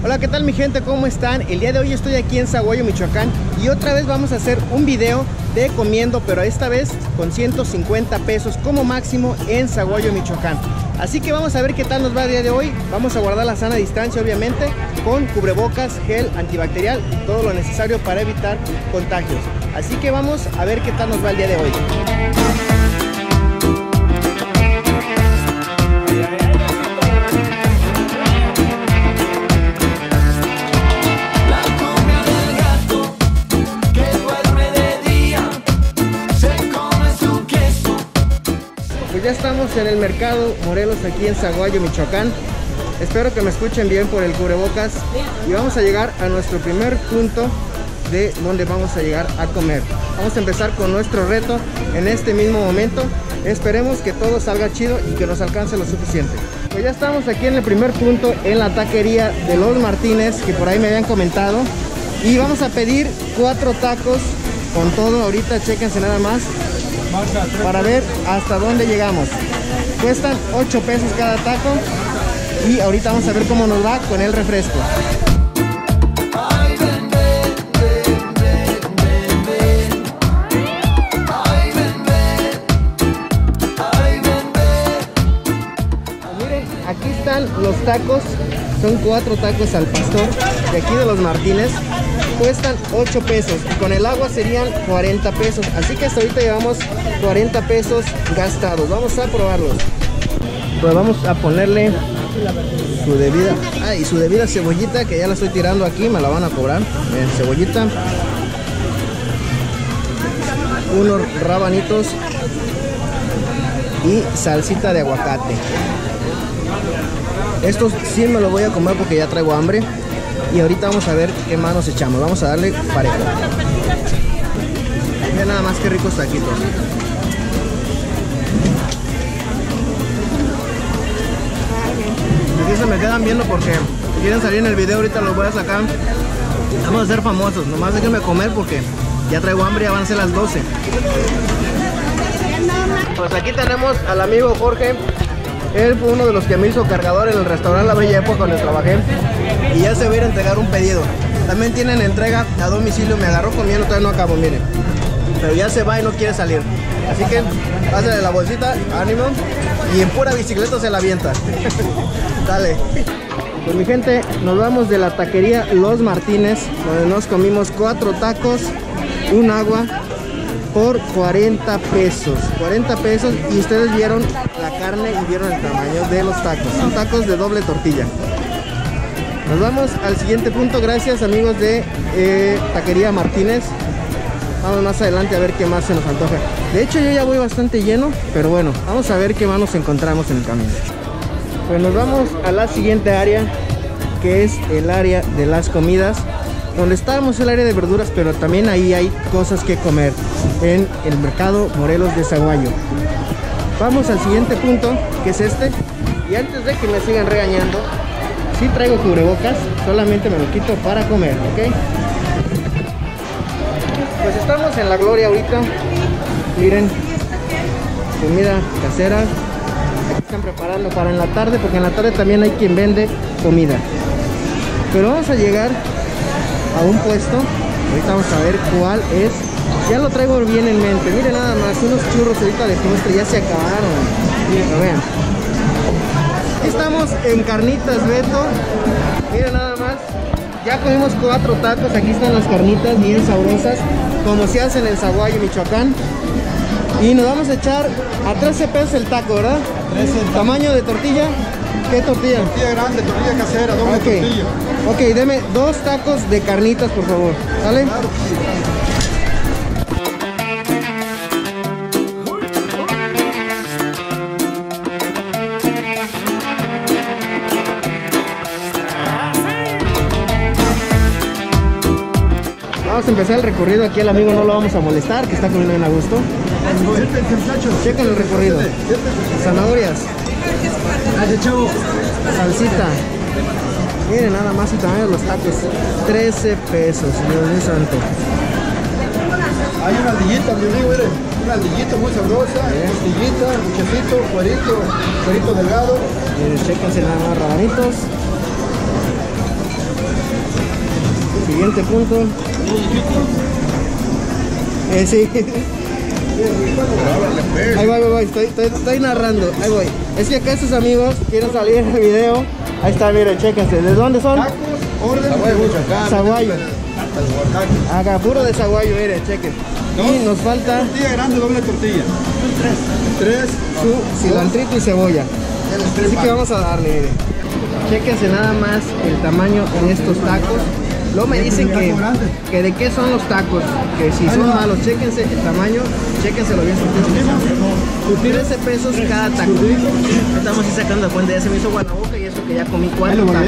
Hola, ¿qué tal mi gente? ¿Cómo están? El día de hoy estoy aquí en Sahuayo, Michoacán, y otra vez vamos a hacer un video de comiendo, pero esta vez con 150 pesos como máximo en Sahuayo, Michoacán. Así que vamos a ver qué tal nos va el día de hoy. Vamos a guardar la sana distancia, obviamente, con cubrebocas, gel antibacterial y todo lo necesario para evitar contagios. Así que vamos a ver qué tal nos va el día de hoy. Ya estamos en el mercado Morelos, aquí en Sahuayo, Michoacán. Espero que me escuchen bien por el cubrebocas. Y vamos a llegar a nuestro primer punto de donde vamos a llegar a comer. Vamos a empezar con nuestro reto en este mismo momento. Esperemos que todo salga chido y que nos alcance lo suficiente. Pues ya estamos aquí en el primer punto, en la taquería de Los Martínez, que por ahí me habían comentado. Y vamos a pedir 4 tacos con todo. Ahorita chéquense nada más para ver hasta dónde llegamos. Cuestan 8 pesos cada taco y ahorita vamos a ver cómo nos va con el refresco. Miren, aquí están los tacos. Son 4 tacos al pastor de aquí de Los Martínez. Cuestan 8 pesos y con el agua serían 40 pesos. Así que hasta ahorita llevamos 40 pesos gastados. Vamos a probarlos. Pues vamos a ponerle su debida cebollita, que ya la estoy tirando aquí, me la van a cobrar. Miren, cebollita, unos rabanitos y salsita de aguacate. Estos sí me los voy a comer porque ya traigo hambre. Y ahorita vamos a ver qué más nos echamos. Vamos a darle parejo. Miren nada más que ricos taquitos. Aquí se me quedan viendo porque quieren salir en el video. Ahorita los voy a sacar. Vamos a ser famosos. Nomás déjenme comer porque ya traigo hambre y ya van a ser las 12. Pues aquí tenemos al amigo Jorge. Él fue uno de los que me hizo cargador en el restaurante La Bella Época donde trabajé. Y ya se va a ir a entregar un pedido. También tienen entrega a domicilio. Me agarró comiendo, todavía no acabo, miren. Pero ya se va y no quiere salir. Así que pásale la bolsita, ánimo. Y en pura bicicleta se la avienta. Dale. Pues mi gente, nos vamos de la taquería Los Martínez, donde nos comimos 4 tacos, un agua, por 40 pesos. 40 pesos y ustedes vieron la carne y vieron el tamaño de los tacos. Son tacos de doble tortilla. Nos vamos al siguiente punto. Gracias amigos de Taquería Martínez. Vamos más adelante a ver qué más se nos antoja. De hecho yo ya voy bastante lleno, pero bueno, vamos a ver qué más nos encontramos en el camino. Pues nos vamos a la siguiente área, que es el área de las comidas. Donde estábamos el área de verduras, pero también ahí hay cosas que comer en el mercado Morelos de Sahuayo. Vamos al siguiente punto, que es este. Y antes de que me sigan regañando, sí traigo cubrebocas, solamente me lo quito para comer, ¿ok? Pues estamos en La Gloria ahorita. Miren, comida casera. Aquí están preparando para en la tarde, porque en la tarde también hay quien vende comida. Pero vamos a llegar a un puesto. Ahorita vamos a ver cuál es. Ya lo traigo bien en mente. Miren nada más, unos churros ahorita de postre ya se acabaron. Miren, vean. Aquí estamos en Carnitas Beto. Miren nada más. Ya comimos 4 tacos. Aquí están las carnitas bien sabrosas, como se hacen en Sahuayo, Michoacán. Y nos vamos a echar a 13 pesos el taco, ¿verdad? 13. ¿Tamaño de tortilla? ¿Qué tortilla? Tortilla grande, tortilla casera, doble tortilla. Ok, deme 2 tacos de carnitas, por favor. ¿Sale? Claro. Vamos a empezar el recorrido. Aquí al amigo no lo vamos a molestar, que está comiendo bien a gusto. Chequen el recorrido. Zanahorias, salsita. Miren nada más el tamaño de los tacos. 13 pesos, Dios mío santo. Hay una ardillita, mi amigo, miren. Una ardillita muy sabrosa, costillita, muchachito, cuerito delgado. Miren, chéquense nada más, rabanitos. siguiente punto. Sí. Ahí voy, estoy narrando, ahí voy. Es que acá estos amigos quieren salir en el video. Ahí está, miren, chéquense. ¿De dónde son? Zaguayo. Acá, puro de Zaguayo, miren, chequen. Y nos falta tortilla grande, doble tortilla. Tres. Su cilantrito y cebolla. Así que vamos a darle, miren. Chéquense nada más el tamaño de estos tacos. Luego me dicen que de qué son los tacos, que si son malos, chéquense el tamaño, chéquenselo bien. 13 pesos cada taco. Estamos así sacando la cuenta, ya se me hizo agua la boca y eso que ya comí 4 tacos.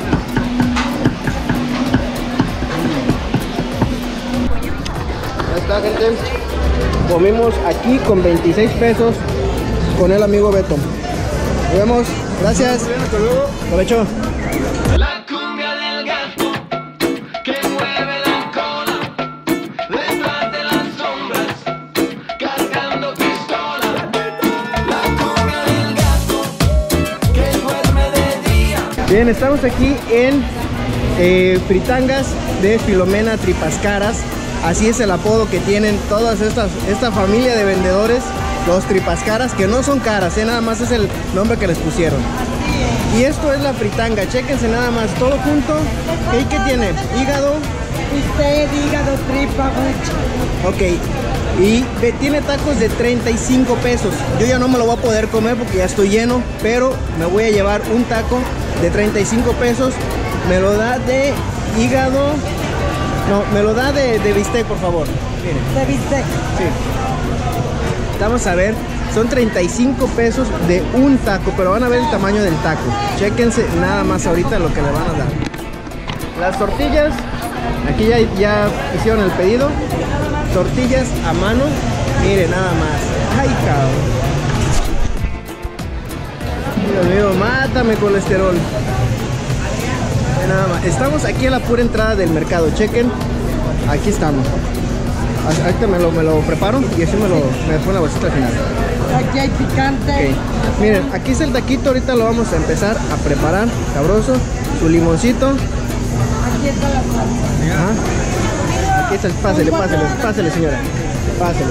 Ahí está, gente. Comimos aquí con 26 pesos con el amigo Beto. Nos vemos, gracias. Provecho. La cumbia del gato que mueve la cola detrás de las sombras cargando pistola. La cumbia del gato que duerme de día. Bien, estamos aquí en Fritangas de Filomena Tripas Caras. Así es el apodo que tienen todas esta familia de vendedores, los Tripas Caras, que no son caras, nada más es el nombre que les pusieron. Y esto es la fritanga, chéquense nada más, todo junto. ¿Y qué tiene? Hígado. Usted, hígado, tripa, mucho. Ok, y tiene tacos de 35 pesos. Yo ya no me lo voy a poder comer porque ya estoy lleno, pero me voy a llevar un taco de 35 pesos. Me lo da de hígado. No, me lo da de bistec, por favor. Miren. De bistec. Sí. Vamos a ver, son 35 pesos de un taco, pero van a ver el tamaño del taco. Chéquense nada más ahorita lo que le van a dar. Las tortillas, aquí ya hicieron el pedido. Tortillas a mano, miren nada más. Ay, cabrón. Dios mío, mátame colesterol. Nada más. Estamos aquí a la pura entrada del mercado, chequen. Aquí estamos. Ahorita me lo preparo y así me pone la bolsita al final. Aquí hay picante. Okay. Miren, aquí está el taquito, ahorita lo vamos a empezar a preparar, sabroso. Su limoncito. Aquí está la salsa. Ajá. Aquí está el pásele señora. Pásele.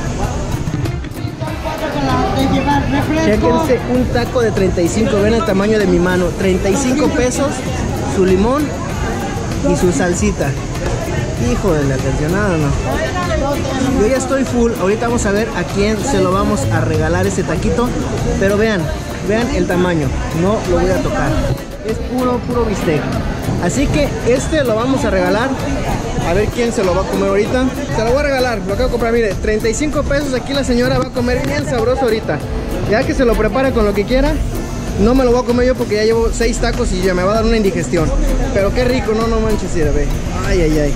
De llevar refresco. Chéquense un taco de 35, ven el tamaño de mi mano. 35 pesos, su limón y su salsita. Hijo de la atención, nada, no. Yo ya estoy full, ahorita vamos a ver a quién se lo vamos a regalar ese taquito. Pero vean el tamaño, no lo voy a tocar. Es puro bistec. Así que este lo vamos a regalar. A ver quién se lo va a comer ahorita. Se lo voy a regalar, lo acabo de comprar, mire, 35 pesos. Aquí la señora va a comer bien sabroso ahorita. Ya que se lo prepare con lo que quiera. No me lo voy a comer yo porque ya llevo 6 tacos y ya me va a dar una indigestión. Pero qué rico, no manches, mira, ve. Ay.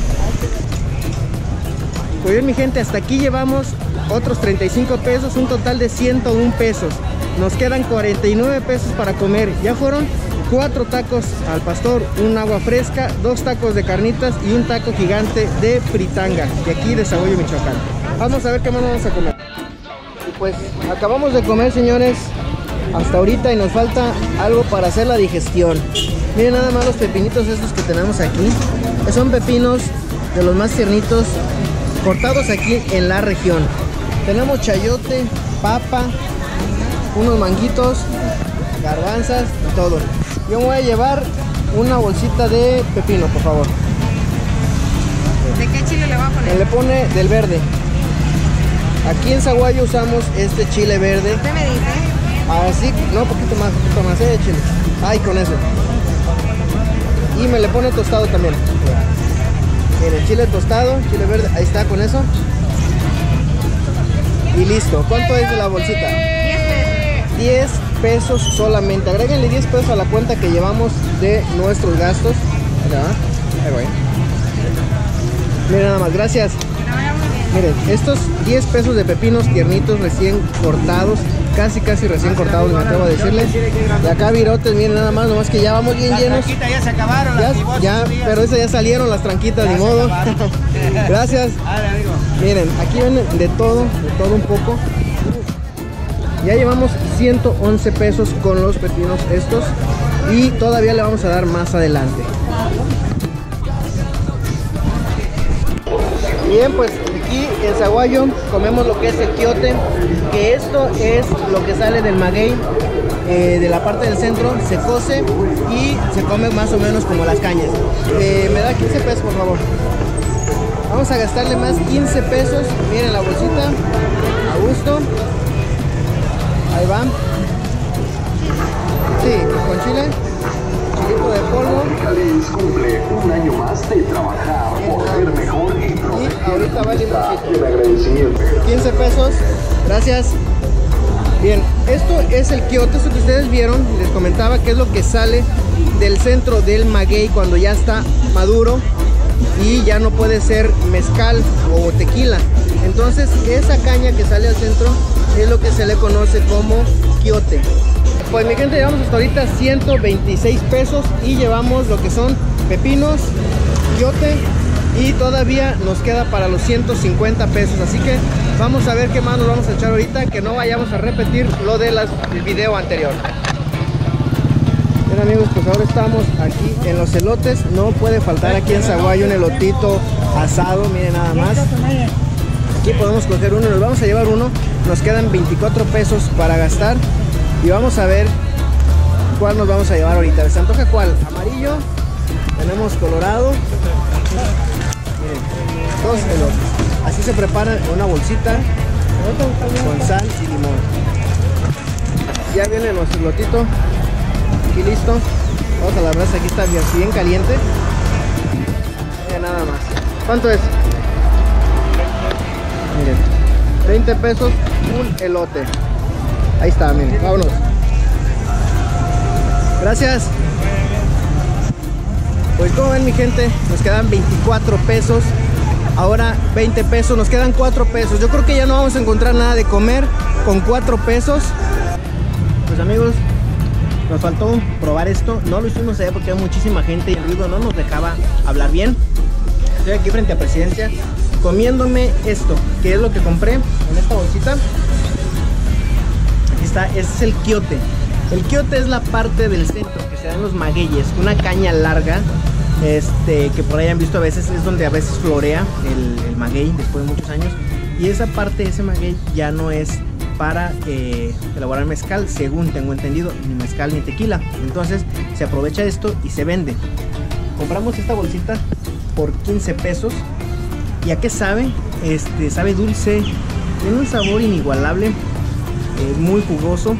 Pues bien, mi gente, hasta aquí llevamos otros 35 pesos, un total de 101 pesos. Nos quedan 49 pesos para comer. Ya fueron 4 tacos al pastor, un agua fresca, 2 tacos de carnitas y un taco gigante de fritanga, de aquí de Zaguayo, Michoacán. Vamos a ver qué más vamos a comer. Y pues acabamos de comer, señores, hasta ahorita, y nos falta algo para hacer la digestión. Miren nada más los pepinitos estos que tenemos aquí. Son pepinos de los más tiernitos, cortados aquí en la región. Tenemos chayote, papa, unos manguitos, garbanzas y todo. Yo me voy a llevar una bolsita de pepino, por favor. ¿De qué chile le va a poner? Le pone del verde. Aquí en Zaguayo usamos este chile verde. ¿Usted me dice? Así, no, poquito más de chile. Ay, con eso. Y me le pone tostado también. Miren, chile tostado, chile verde, ahí está, con eso. Y listo. ¿Cuánto es de la bolsita? 10 pesos solamente. Agréguenle 10 pesos a la cuenta que llevamos de nuestros gastos. Ahí voy. Miren nada más, gracias. Miren, estos 10 pesos de pepinos tiernitos recién cortados, casi recién cortados, me atrevo a decirles. De acá virotes, miren nada más, nomás que ya vamos bien llenos. Las tranquitas ya se acabaron, Ya, pero esas ya salieron las tranquitas, ni modo. Gracias. Miren, aquí vienen de todo un poco. Ya llevamos 111 pesos con los pepinos estos y todavía le vamos a dar más adelante. Bien, pues aquí en Saguayo comemos lo que es el quiote, que esto es lo que sale del maguey, de la parte del centro, se cose y se come más o menos como las cañas. Me da 15 pesos, por favor. Vamos a gastarle más 15 pesos. Miren la bolsita, a gusto. Ahí va. Sí, con chile. Chilito de polvo. Caliz cumple un año más de trabajar por ser mejor y Y ahorita va el limoncito. el agradecimiento. 15 pesos. Gracias. Bien, esto es el quiote, esto que ustedes vieron. Les comentaba que es lo que sale del centro del maguey cuando ya está maduro y ya no puede ser mezcal o tequila. Entonces esa caña que sale al centro es lo que se le conoce como quiote. Pues mi gente, llevamos hasta ahorita 126 pesos y llevamos lo que son pepinos, quiote, y todavía nos queda para los 150 pesos. Así que vamos a ver qué más nos vamos a echar ahorita, que no vayamos a repetir lo del video anterior. Bien amigos, pues ahora estamos aquí en los elotes. No puede faltar aquí en Saguayo un elotito asado, miren nada más. Aquí podemos coger uno, nos vamos a llevar uno. Nos quedan 24 pesos para gastar y vamos a ver cuál nos vamos a llevar ahorita. ¿Les antoja cuál? Amarillo, tenemos colorado. Miren, dos elotes. Así se preparan en una bolsita con sal y limón. Ya viene nuestro elotito aquí listo. Vamos a la brasa, aquí está bien caliente. Miren nada más. ¿Cuánto es? Miren, 20 pesos un elote. Ahí está, miren, vámonos. Gracias. Pues como ven mi gente, nos quedan 24 pesos. Ahora 20 pesos, nos quedan 4 pesos. Yo creo que ya no vamos a encontrar nada de comer con 4 pesos. Pues amigos, nos faltó probar esto. No lo hicimos allá porque hay muchísima gente y el ruido no nos dejaba hablar bien. Estoy aquí frente a Presidencia comiéndome esto, que es lo que compré en esta bolsita. Aquí está, este es el quiote. El quiote es la parte del centro que se da en los magueyes, una caña larga, que por ahí han visto a veces, es donde a veces florea el maguey después de muchos años. Y esa parte de ese maguey ya no es para elaborar mezcal, según tengo entendido, ni mezcal ni tequila. Entonces se aprovecha esto y se vende. Compramos esta bolsita por 15 pesos. ¿Y a qué sabe? Sabe dulce, tiene un sabor inigualable, muy jugoso.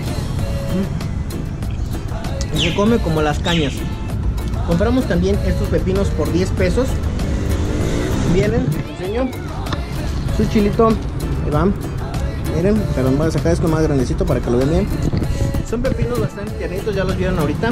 Y se come como las cañas. Compramos también estos pepinos por 10 pesos. Vienen, les enseño. Su chilito, ahí van. Miren, pero voy a sacar esto más grandecito para que lo vean bien. Son pepinos bastante tiernitos, ya los vieron ahorita.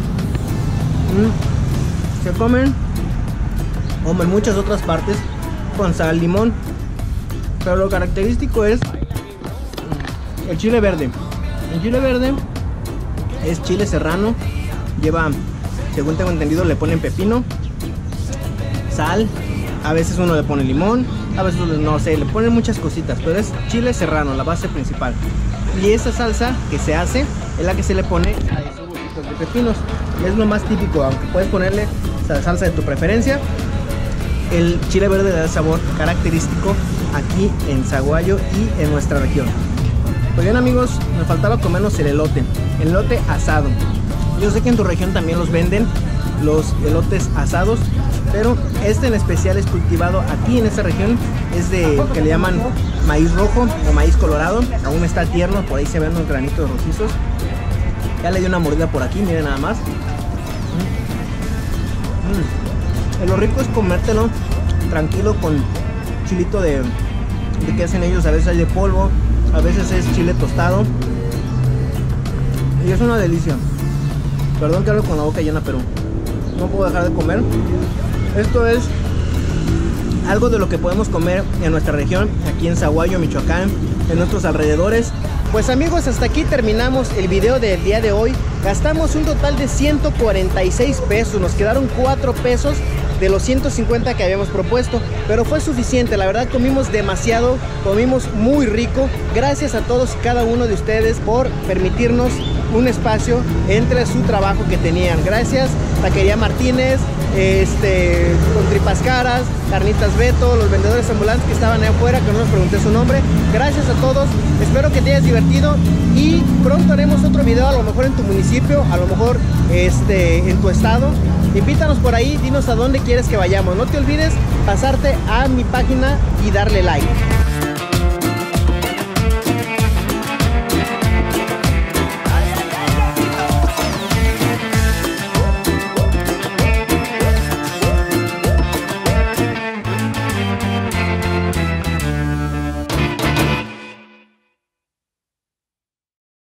Se comen como en muchas otras partes, con sal, limón, pero lo característico es el chile verde. El chile verde es chile serrano, lleva, según tengo entendido, le ponen pepino, sal, a veces uno le pone limón, a veces no sé, le ponen muchas cositas, pero es chile serrano, la base principal. Y esa salsa que se hace es la que se le pone a esos burritos de pepinos, es lo más típico, aunque puedes ponerle la salsa de tu preferencia. El chile verde le da sabor característico aquí en Saguayo y en nuestra región. Pues bien amigos, nos faltaba comernos el elote asado. Yo sé que en tu región también los venden, los elotes asados, pero este en especial es cultivado aquí en esta región, es de que le llaman maíz rojo o maíz colorado, aún está tierno, por ahí se ven unos granitos rojizos. Ya le di una mordida por aquí, miren nada más. Lo rico es comértelo tranquilo con chilito de que hacen ellos, a veces hay de polvo, a veces es chile tostado y es una delicia. Perdón que hablo con la boca llena, pero no puedo dejar de comer. Esto es algo de lo que podemos comer en nuestra región, aquí en Saguayo, Michoacán, en nuestros alrededores. Pues amigos, hasta aquí terminamos el video del día de hoy. Gastamos un total de 146 pesos, nos quedaron 4 pesos de los 150 que habíamos propuesto, pero fue suficiente. La verdad, comimos demasiado, comimos muy rico. Gracias a todos y cada uno de ustedes por permitirnos un espacio entre su trabajo que tenían. Gracias Taquería Martínez, con Tripas Caras, Carnitas Beto, los vendedores ambulantes que estaban ahí afuera, que no les pregunté su nombre. Gracias a todos, espero que te hayas divertido y pronto haremos otro video, a lo mejor en tu municipio, a lo mejor en tu estado. Invítanos por ahí, dinos a dónde quieres que vayamos. No te olvides pasarte a mi página y darle like.